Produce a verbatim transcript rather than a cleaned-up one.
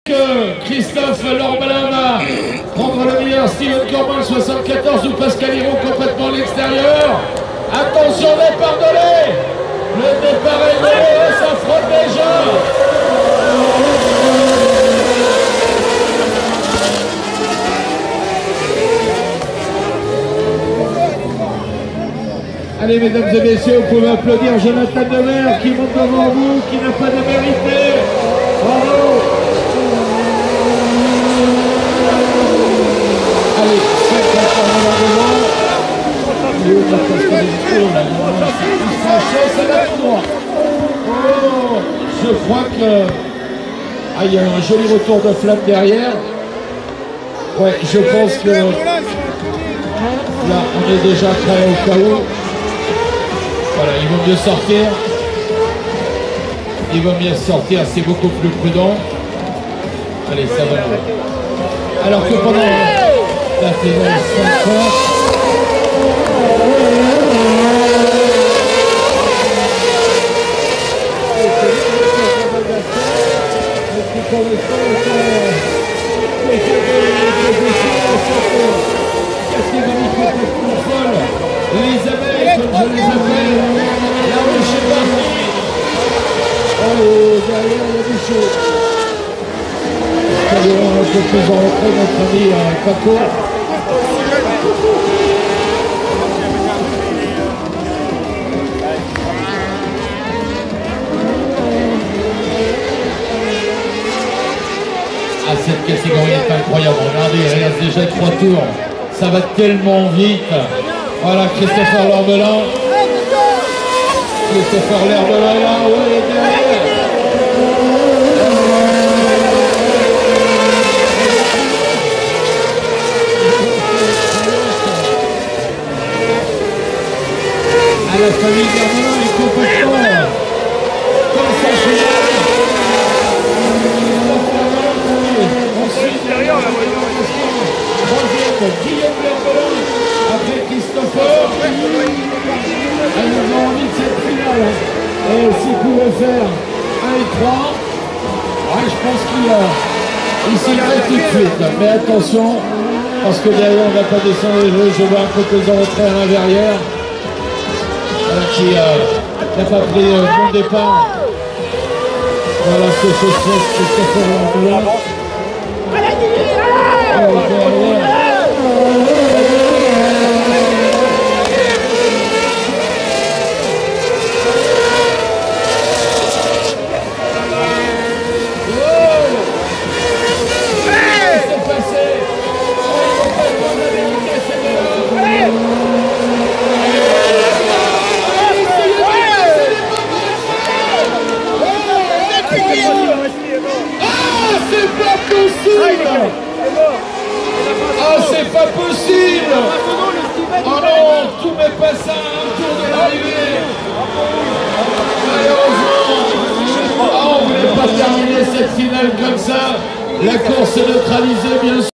Que Christophe Lormelin va prendre le meilleur, Steven Corban soixante-quatorze ou Pascal Hiro complètement à l'extérieur. Attention, départ de lait. Le départ est donné, ça frotte déjà. Allez, mesdames et messieurs, vous pouvez applaudir Jonathan Demer qui monte devant vous, qui n'a pas démérité. Bravo. Allez, oh, je crois que ah, il y a un joli retour de flamme derrière. Ouais, je pense que là, on est déjà prêt au cas où. Voilà, il vaut mieux sortir. Il vaut mieux sortir, c'est beaucoup plus prudent. Allez, ça va. Alors que pendant la finale cinquante, les abeilles, comme je les appelle, la ruche est partie. Oh, derrière, il y a du chaud. Un peu plus en retrait, notre ami Paco. Ah, cette catégorie est incroyable. Regardez, il reste déjà trois tours. Ça va tellement vite. Voilà, Christopher Lormelin. Christopher Lormelin là, oui, derrière. La famille Lormelin est complètement comme ça chez ensuite derrière la voiture troisième Guillaume Lormelin après Christopher. Elle nous a envie de cette finale et s'il pouvait faire un et trois, ouais, je pense qu'il s'y arrête tout de suite, mais attention parce que derrière on ne va pas descendre les jeux. Je vois un côté en retrait à l'un derrière qui euh, n'a pas pris euh, bon départ. Voilà ce que c'est Christopher Lormelin. Oh, derrière. Ah, c'est pas possible! Oh non, tout m'est passé à un tour de l'arrivée! Malheureusement, oh, on ne voulait pas terminer cette finale comme ça. La course est neutralisée, bien sûr.